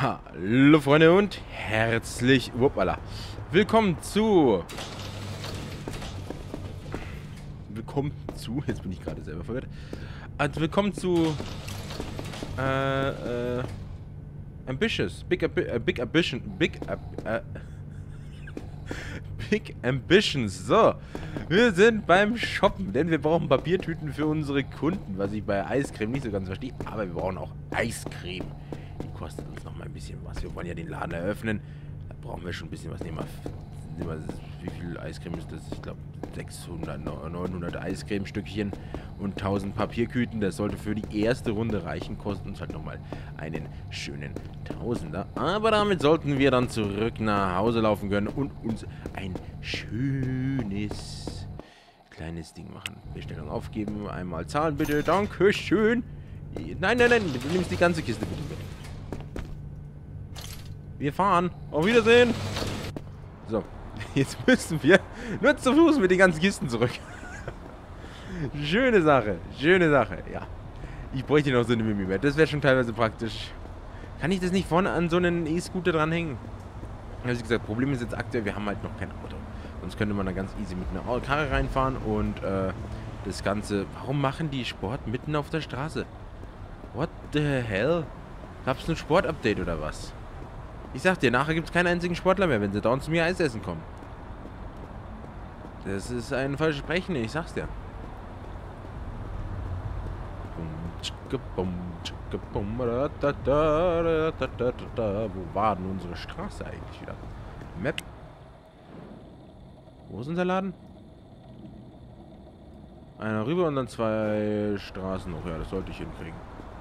Hallo Freunde und herzlich willkommen zu... Jetzt bin ich gerade selber verwirrt. Also willkommen zu... Ambitious. Big Ambitions. So. Wir sind beim Shoppen, denn wir brauchen Papiertüten für unsere Kunden, was ich bei Eiscreme nicht so ganz verstehe. Aber wir brauchen auch Eiscreme. Die kostet uns noch mal ein bisschen was. Wir wollen ja den Laden eröffnen. Da brauchen wir schon ein bisschen was. Wie viel Eiscreme ist das? Ich glaube 600, 900 Eiscreme-Stückchen und 1000 Papiertüten. Das sollte für die erste Runde reichen. Kostet uns halt nochmal einen schönen Tausender. Aber damit sollten wir dann zurück nach Hause laufen können und uns ein schönes kleines Ding machen. Bestellung aufgeben. Einmal zahlen bitte. Dankeschön. Nein, du nimmst die ganze Kiste bitte mit. Wir fahren. Auf Wiedersehen. So. Jetzt müssen wir nur zu Fuß mit den ganzen Kisten zurück. Schöne Sache, ja. Ich bräuchte noch so eine Mimimap. Das wäre schon teilweise praktisch. Kann ich das nicht vorne an so einen E-Scooter dranhängen? Also wie gesagt, Problem ist jetzt aktuell, wir haben halt noch kein Auto. Sonst könnte man da ganz easy mit einer Karre reinfahren und das Ganze... Warum machen die Sport mitten auf der Straße? What the hell? Gab's ein Sportupdate oder was? Ich sag dir, nachher gibt es keinen einzigen Sportler mehr, wenn sie dauernd zu mir Eis essen kommen. Das ist ein Versprechen, ich sag's dir. Wo war denn unsere Straße eigentlich wieder? Map. Wo ist unser Laden? Einer rüber und dann 2 Straßen hoch. Ja, das sollte ich hinkriegen.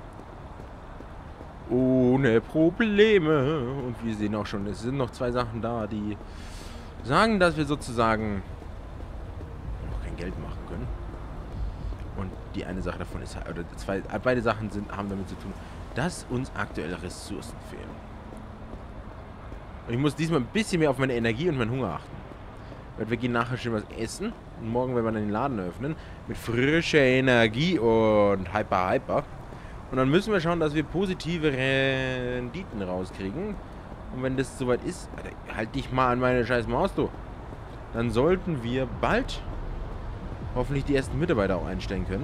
Ohne Probleme. Und wir sehen auch schon, es sind noch 2 Sachen da, die sagen, dass wir sozusagen noch kein Geld machen können. Und die eine Sache davon ist, oder beide Sachen haben damit zu tun, dass uns aktuelle Ressourcen fehlen. Und ich muss diesmal ein bisschen mehr auf meine Energie und meinen Hunger achten. Weil wir gehen nachher schon was essen. Und morgen werden wir dann den Laden eröffnen. Mit frischer Energie und hyper. Und dann müssen wir schauen, dass wir positive Renditen rauskriegen. Und wenn das soweit ist, halt dich mal an meine scheiß Maus, du. Dann sollten wir bald hoffentlich die ersten Mitarbeiter auch einstellen können.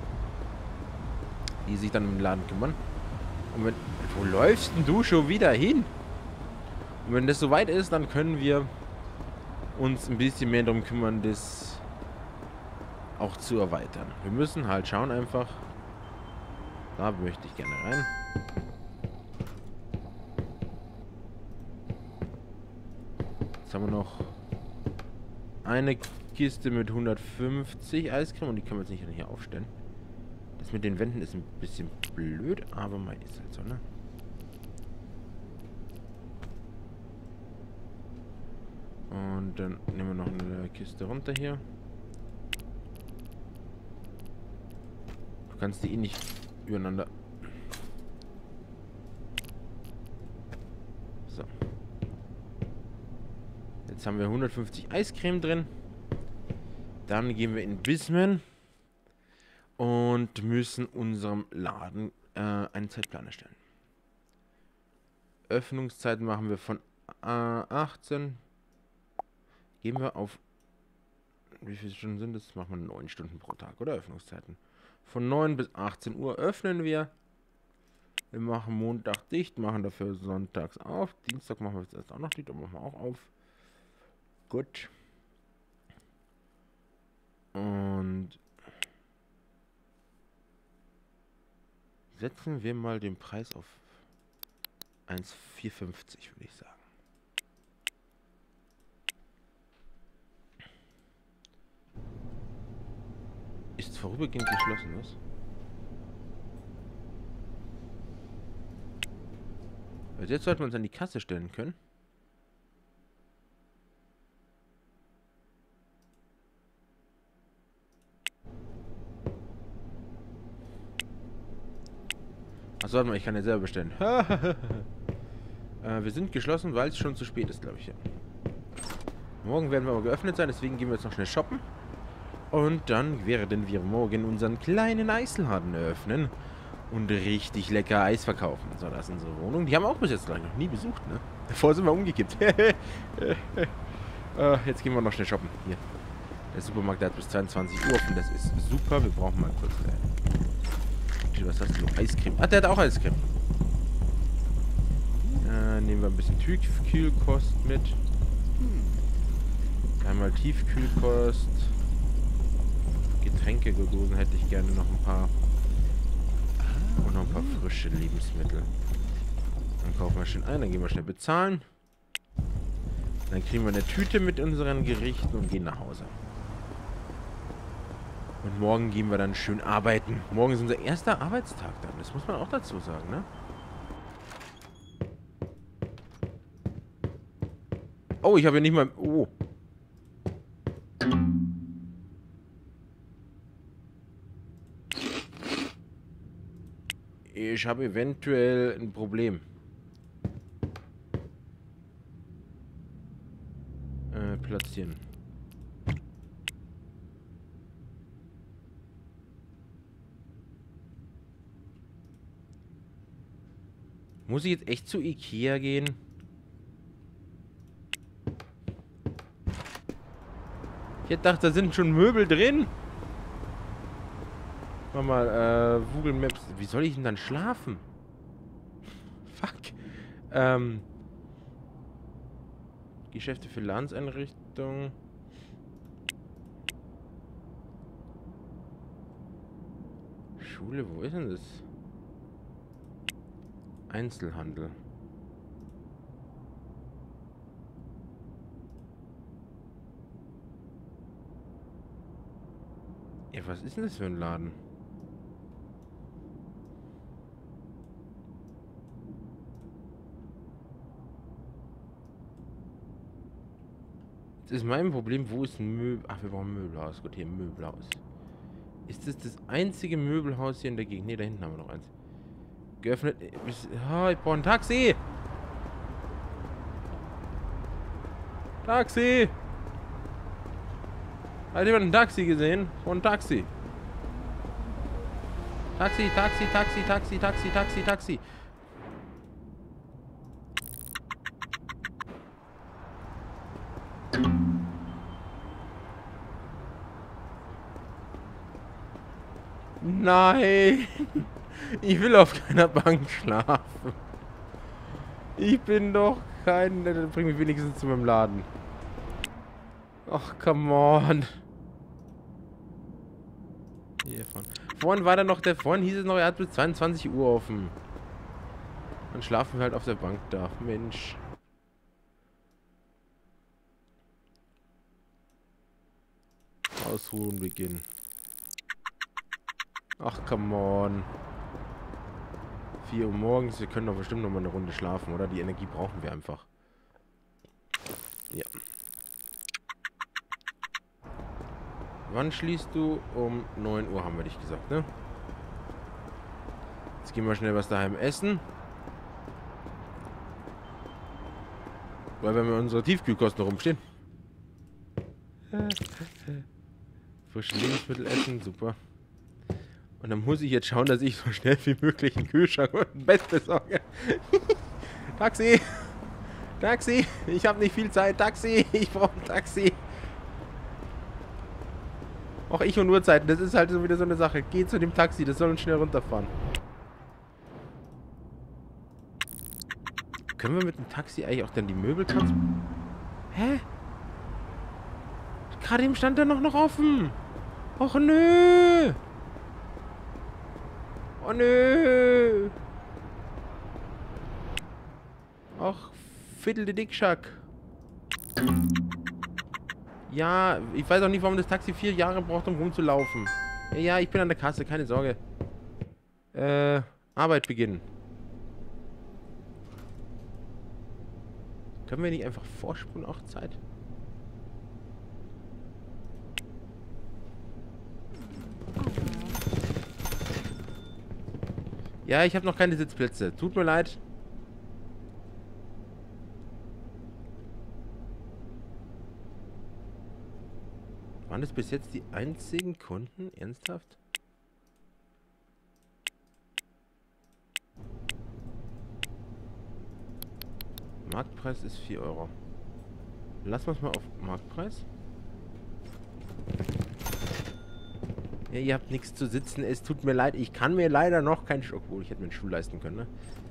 Die sich dann um den Laden kümmern. Und wenn... Wo läufst denn du schon wieder hin? Und wenn das soweit ist, dann können wir uns ein bisschen mehr darum kümmern, das auch zu erweitern. Wir müssen halt schauen einfach... Da möchte ich gerne rein. Jetzt haben wir noch eine Kiste mit 150 Eiscreme und die können wir jetzt nicht hier aufstellen. Das mit den Wänden ist ein bisschen blöd, aber mal ist halt so, ne? Und dann nehmen wir noch eine Kiste runter hier. Du kannst die eh nicht übereinander. So. Jetzt haben wir 150 Eiscreme drin. Dann gehen wir in Bisman und müssen unserem Laden einen Zeitplan erstellen. Öffnungszeiten machen wir von 18. Gehen wir auf... Wie viele Stunden sind das? Machen wir 9 Stunden pro Tag, oder? Öffnungszeiten. Von 9 bis 18 Uhr öffnen wir. Wir machen Montag dicht, machen dafür sonntags auf. Dienstag machen wir jetzt auch noch dicht, aber machen wir auch auf. Gut. Und setzen wir mal den Preis auf 1,450, würde ich sagen. Ist vorübergehend geschlossen, was? Also jetzt sollten wir uns an die Kasse stellen können. Achso, warte mal, ich kann ja selber bestellen. Wir sind geschlossen, weil es schon zu spät ist, glaube ich. Ja. Morgen werden wir aber geöffnet sein, deswegen gehen wir jetzt noch schnell shoppen. Und dann werden wir morgen unseren kleinen Eisladen eröffnen. Und richtig lecker Eis verkaufen. So, das ist unsere Wohnung. Die haben wir auch bis jetzt noch nie besucht, ne? Davor sind wir umgekippt. Jetzt gehen wir noch schnell shoppen. Hier. Der Supermarkt, der hat bis 22 Uhr offen. Das ist super. Wir brauchen mal kurz... was hast du? Eiscreme. Ah, der hat auch Eiscreme. Nehmen wir ein bisschen Tiefkühlkost mit. Einmal Tiefkühlkost. Getränkedosen hätte ich gerne noch ein paar. Und noch ein paar frische Lebensmittel. Dann kaufen wir schnell ein, dann gehen wir schnell bezahlen. Dann kriegen wir eine Tüte mit unseren Gerichten und gehen nach Hause. Und morgen gehen wir dann schön arbeiten. Morgen ist unser erster Arbeitstag dann. Das muss man auch dazu sagen, ne? Oh, ich habe ja nicht mal... Oh. Ich habe eventuell ein Problem. Platzieren. Muss ich jetzt echt zu Ikea gehen? Ich hätte gedacht, da sind schon Möbel drin. Warte mal, Google Maps. Wie soll ich denn dann schlafen? Fuck. Geschäfte für Ladenseinrichtungen. Schule, wo ist denn das? Einzelhandel. Ja, was ist denn das für ein Laden? Das ist mein Problem. Wo ist ein Möbel? Ach, wir brauchen ein Möbelhaus. Gut, hier ein Möbelhaus. Ist das das einzige Möbelhaus hier in der Gegend? Ne, da hinten haben wir noch eins. Geöffnet. Oh, ich brauche ein Taxi. Taxi. Hat jemand ein Taxi gesehen? So ein Taxi. Taxi, Taxi, Taxi, Taxi, Taxi, Taxi, Taxi. Nein. Ich will auf keiner Bank schlafen. Ich bin doch kein... Bring mich wenigstens zu meinem Laden. Ach, come on. Hiervon. Vorhin war da noch der... Vorhin hieß es noch, er hat bis 22 Uhr offen. Dann schlafen wir halt auf der Bank da. Mensch. Ausruhen beginnen. Ach, come on. 4 Uhr morgens. Wir können doch bestimmt noch mal eine Runde schlafen, oder? Die Energie brauchen wir einfach. Ja. Wann schließt du? Um 9 Uhr haben wir dich gesagt, ne? Jetzt gehen wir schnell was daheim essen. Weil wir mit unserer Tiefkühlkosten rumstehen. Frische Lebensmittel essen, super. Und dann muss ich jetzt schauen, dass ich so schnell wie möglich einen Kühlschrank und ein Bett besorge. Taxi! Taxi! Ich habe nicht viel Zeit. Taxi! Ich brauche ein Taxi. Auch ich und Uhrzeiten, das ist halt so wieder so eine Sache. Geh zu dem Taxi, das soll uns schnell runterfahren. Können wir mit dem Taxi eigentlich auch dann die Möbel transportieren? Hä? Gerade eben stand der noch offen. Och nö. Oh nö. Och, Viertel de Dickschack. Ja, ich weiß auch nicht, warum das Taxi 4 Jahre braucht, um rumzulaufen. Ja, ich bin an der Kasse, keine Sorge. Arbeit beginnen. Können wir nicht einfach vorspulen, auch Zeit? Ja, ich habe noch keine Sitzplätze. Tut mir leid. Waren das bis jetzt die einzigen Kunden? Ernsthaft? Marktpreis ist 4 Euro. Lassen wir es mal auf Marktpreis. Ja, ihr habt nichts zu sitzen. Es tut mir leid. Ich kann mir leider noch keinen Stuhl... Obwohl, ich hätte mir einen Stuhl leisten können, ne?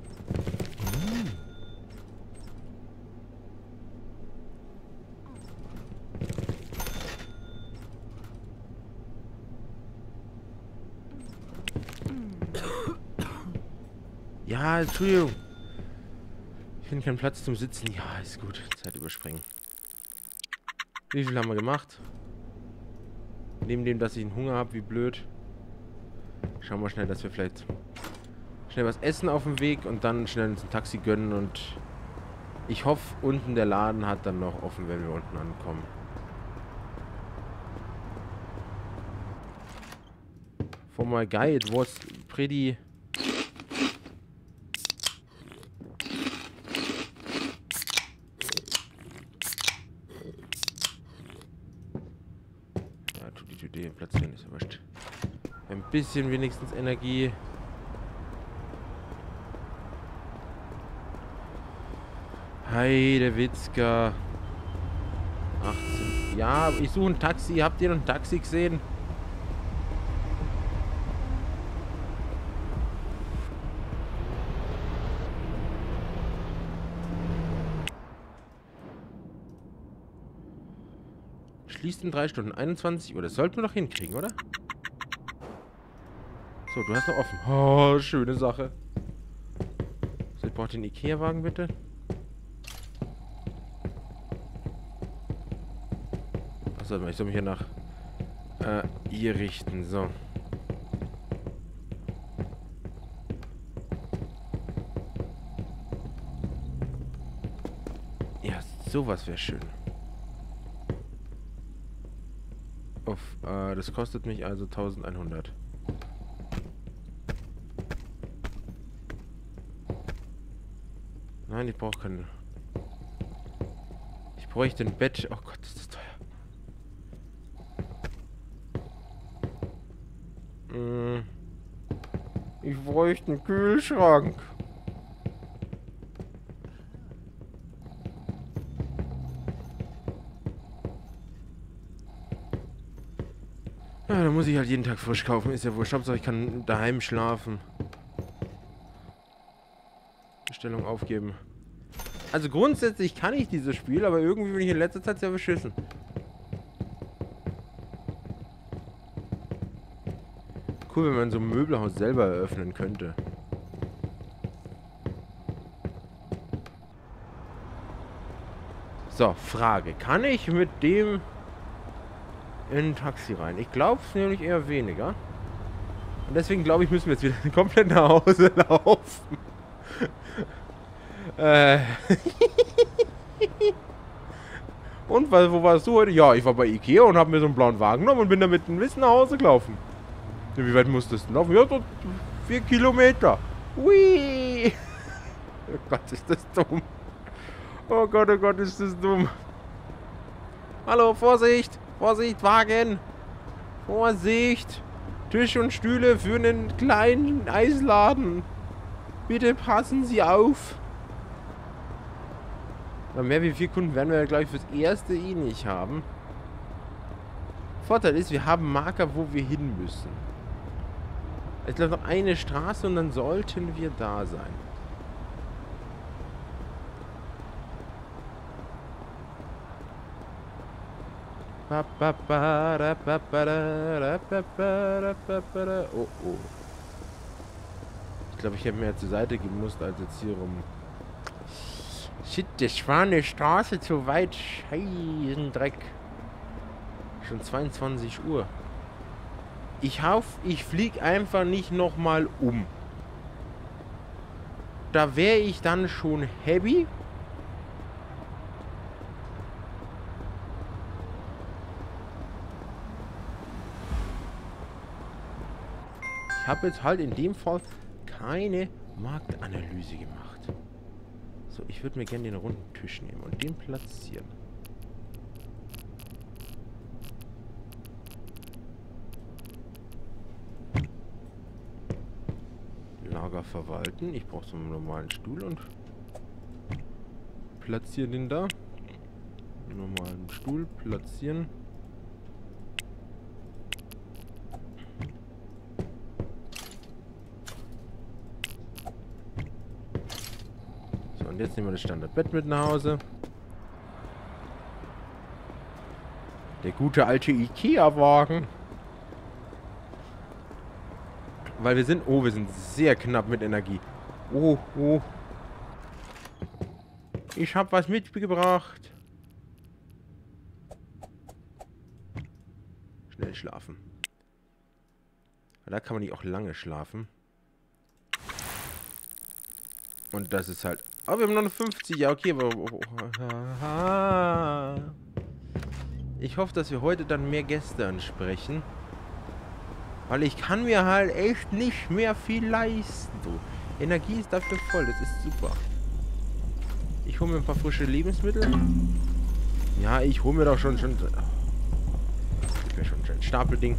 Ja, Entschuldigung. Ich finde keinen Platz zum Sitzen. Ja, ist gut. Zeit überspringen. Wie viel haben wir gemacht? Neben dem, dass ich einen Hunger habe, wie blöd. Schauen wir schnell, dass wir vielleicht schnell was essen auf dem Weg und dann schnell uns ein Taxi gönnen und ich hoffe, unten der Laden hat dann noch offen, wenn wir unten ankommen. For my guy, it was pretty... Idee platzieren, ist ja wurscht. Ein bisschen wenigstens Energie. Heidewitzka. 18. Ja, ich suche ein Taxi. Habt ihr noch ein Taxi gesehen? Schließt in 3 Stunden. 21 Uhr. Das sollten wir doch hinkriegen, oder? So, du hast noch offen. Oh, schöne Sache. So, ich brauche den Ikea-Wagen, bitte. Achso, ich soll mich hier nach hier richten. So. Ja, sowas wäre schön. Das kostet mich also 1100. Nein, ich brauche keine. Ich bräuchte ein Bett. Oh Gott, ist das teuer. Ich bräuchte einen Kühlschrank. Ja, da muss ich halt jeden Tag frisch kaufen. Ist ja wurscht. Hauptsache ich kann daheim schlafen. Bestellung aufgeben. Also grundsätzlich kann ich dieses Spiel, aber irgendwie bin ich in letzter Zeit sehr beschissen. Cool, wenn man so ein Möbelhaus selber eröffnen könnte. So, Frage. Kann ich mit dem in ein Taxi rein? Ich glaube es nämlich eher weniger. Und deswegen glaube ich, müssen wir jetzt wieder komplett nach Hause laufen. Und wo warst du heute? Ja, ich war bei Ikea und habe mir so einen blauen Wagen genommen und bin damit ein bisschen nach Hause gelaufen. Wie weit musstest du laufen? Ja, so 4 Kilometer. Hui! Oh Gott, ist das dumm. Oh Gott, ist das dumm. Hallo, Vorsicht! Vorsicht, Wagen! Vorsicht! Tisch und Stühle für einen kleinen Eisladen. Bitte passen Sie auf. Na, mehr wie 4 Kunden werden wir ja gleich fürs erste eh nicht haben. Vorteil ist, wir haben Marker, wo wir hin müssen. Ich glaube noch eine Straße und dann sollten wir da sein. Oh, oh. Ich glaube, ich hätte mehr zur Seite gehen müssen, als jetzt hier rum. Shit, das war eine Straße zu weit. Scheisendreck. Schon 22 Uhr. Ich hoffe, ich fliege einfach nicht nochmal um. Da wäre ich dann schon happy. Ich habe jetzt halt in dem Fall keine Marktanalyse gemacht. So, ich würde mir gerne den runden Tisch nehmen und den platzieren. Lager verwalten. Ich brauche so einen normalen Stuhl und... Platzieren den da. Nochmal einen Stuhl platzieren. So, und jetzt nehmen wir das Standardbett mit nach Hause. Der gute alte Ikea-Wagen. Weil wir sind... Oh, wir sind sehr knapp mit Energie. Oh, oh. Ich habe was mitgebracht. Schnell schlafen. Da kann man nicht auch lange schlafen. Und das ist halt... Oh, wir haben noch eine 50. Ja, okay, aber... Ich hoffe, dass wir heute dann mehr Gäste ansprechen. Weil ich kann mir halt echt nicht mehr viel leisten. So. Energie ist dafür voll. Das ist super. Ich hole mir ein paar frische Lebensmittel. Ja, ich hole mir doch schon... Ich will schon ein Stapelding.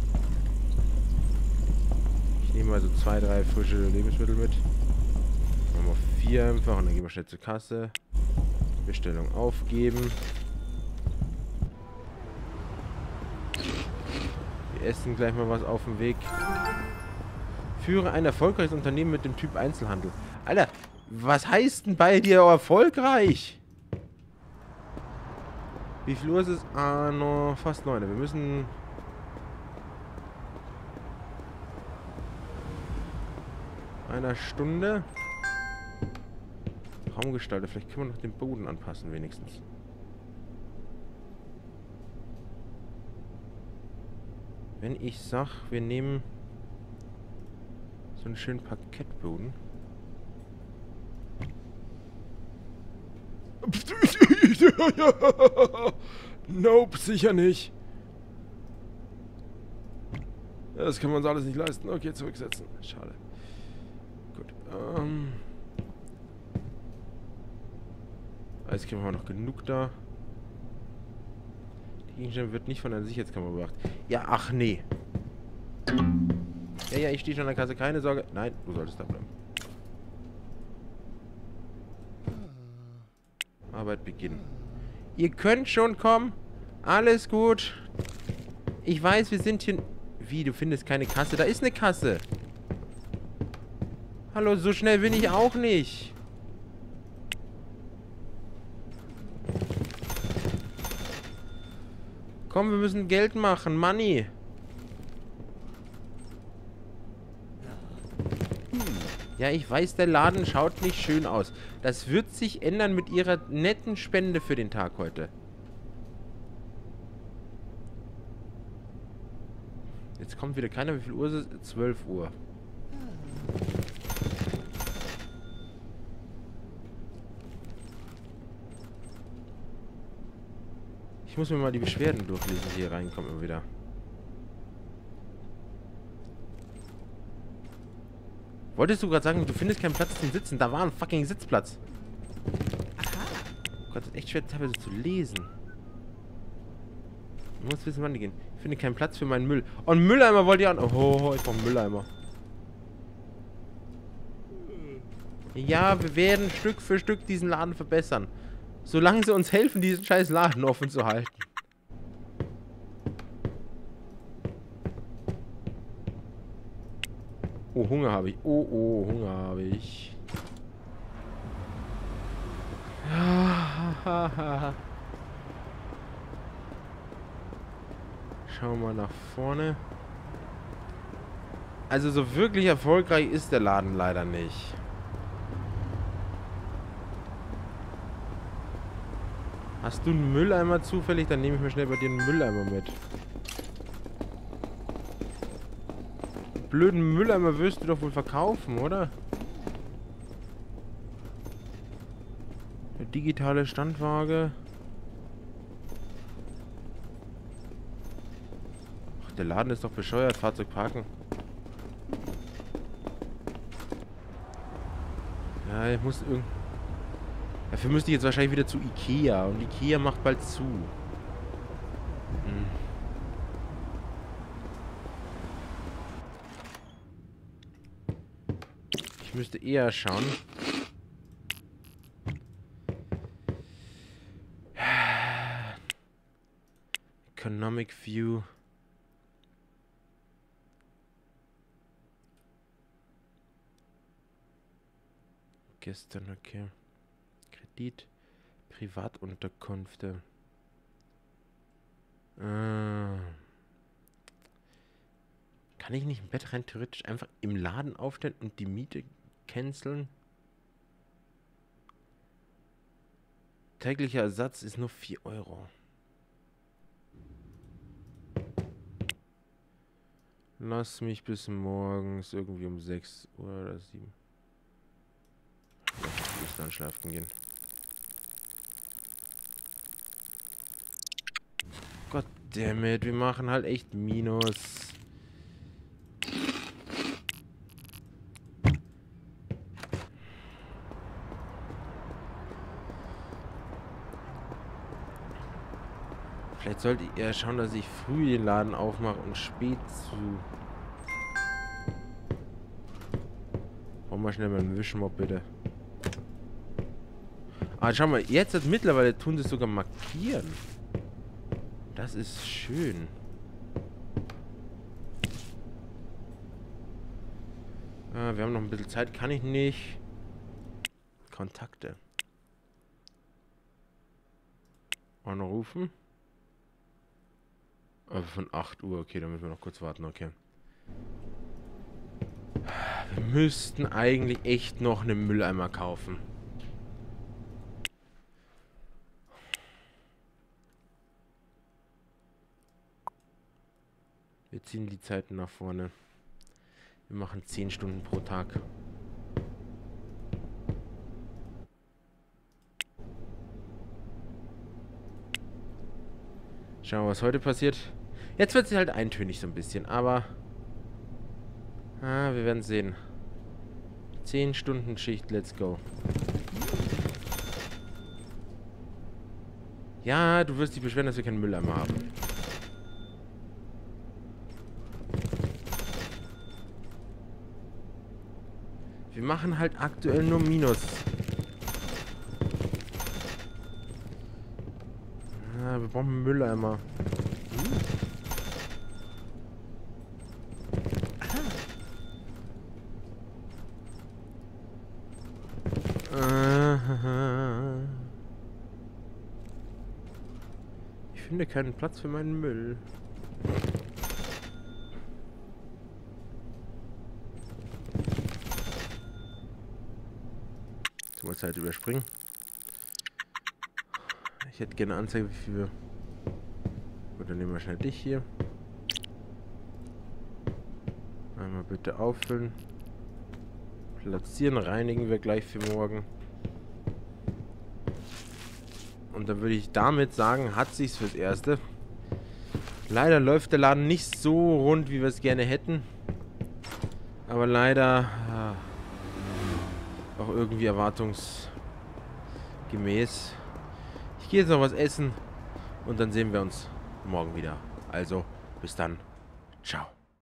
Ich nehme also 2, 3 frische Lebensmittel mit. Machen wir 4 einfach und dann gehen wir schnell zur Kasse. Bestellung aufgeben. Wir essen gleich mal was auf dem Weg. Führe ein erfolgreiches Unternehmen mit dem Typ Einzelhandel. Alter, was heißt denn bei dir erfolgreich? Wie viel Uhr ist es? Ah, noch fast 9. Wir müssen... Einer Stunde. Raumgestalter. Vielleicht können wir noch den Boden anpassen, wenigstens. Wenn ich sag, wir nehmen so einen schönen Parkettboden. Nope, sicher nicht. Das können wir uns alles nicht leisten. Okay, zurücksetzen. Schade. Gut. Eiskriegen haben wir noch genug da. Die Gegenstände wird nicht von einer Sicherheitskamera überwacht. Ja, ach nee. Ja, ich stehe schon an der Kasse. Keine Sorge. Nein, du solltest da bleiben. Arbeit beginnen. Ihr könnt schon kommen. Alles gut. Ich weiß, wir sind hier... Wie, du findest keine Kasse? Da ist eine Kasse. Hallo, so schnell bin ich auch nicht. Komm, wir müssen Geld machen. Money. Ja, ich weiß, der Laden schaut nicht schön aus. Das wird sich ändern mit ihrer netten Spende für den Tag heute. Jetzt kommt wieder keiner. Wie viel Uhr ist es? 12 Uhr. Ich muss mir mal die Beschwerden durchlesen, die hier reinkommen immer wieder. Wolltest du gerade sagen, du findest keinen Platz zum Sitzen? Da war ein fucking Sitzplatz. Aha. Oh Gott, das ist echt schwer teilweise zu lesen. Du musst wissen, wann die gehen. Ich finde keinen Platz für meinen Müll. Oh, einen Mülleimer wollt ihr an... Oh, ich brauche einen Mülleimer. Ja, wir werden Stück für Stück diesen Laden verbessern. Solange sie uns helfen, diesen scheiß Laden offen zu halten. Oh, Hunger habe ich. Oh, Hunger habe ich. Schauen wir mal nach vorne. Also so wirklich erfolgreich ist der Laden leider nicht. Hast du einen Mülleimer zufällig? Dann nehme ich mir schnell bei dir einen Mülleimer mit. Blöden Mülleimer wirst du doch wohl verkaufen, oder? Eine digitale Standwaage. Ach, der Laden ist doch bescheuert. Fahrzeug parken. Ja, ich muss irgendwie... Dafür müsste ich jetzt wahrscheinlich wieder zu Ikea. Und Ikea macht bald zu. Ich müsste eher schauen. Economic View. Gestern, okay. Kredit. Privatunterkünfte. Kann ich nicht ein Bett rein theoretisch einfach im Laden aufstellen und die Miete canceln? Täglicher Ersatz ist nur 4 Euro. Lass mich bis morgens irgendwie um 6 Uhr oder 7. Ich muss dann schlafen gehen. Goddammit, wir machen halt echt Minus. Vielleicht sollte ich eher schauen, dass ich früh den Laden aufmache und spät zu. Hau mal schnell meinen Wischmopp, bitte. Ah, schau mal, jetzt hat mittlerweile tun sie es sogar markieren. Das ist schön. Ah, wir haben noch ein bisschen Zeit. Kann ich nicht. Kontakte. Anrufen. Aber von 8 Uhr. Okay, da müssen wir noch kurz warten. Okay. Wir müssten eigentlich echt noch einen Mülleimer kaufen. Wir ziehen die Zeiten nach vorne. Wir machen 10 Stunden pro Tag. Schauen wir, was heute passiert. Jetzt wird es halt eintönig so ein bisschen, aber... wir werden sehen. 10 Stunden Schicht, let's go. Ja, du wirst dich beschweren, dass wir keinen Mülleimer haben. Wir machen halt aktuell nur Minus. Wir brauchen einen Mülleimer. Ich finde keinen Platz für meinen Müll. Mal Zeit überspringen. Ich hätte gerne eine Anzeige, wie viel wir... Gut, dann nehmen wir schnell dich hier. Einmal bitte auffüllen. Platzieren, reinigen wir gleich für morgen. Und dann würde ich damit sagen, hat sich's fürs Erste. Leider läuft der Laden nicht so rund, wie wir es gerne hätten. Aber leider... auch irgendwie erwartungsgemäß. Ich gehe jetzt noch was essen und dann sehen wir uns morgen wieder. Also, bis dann. Ciao.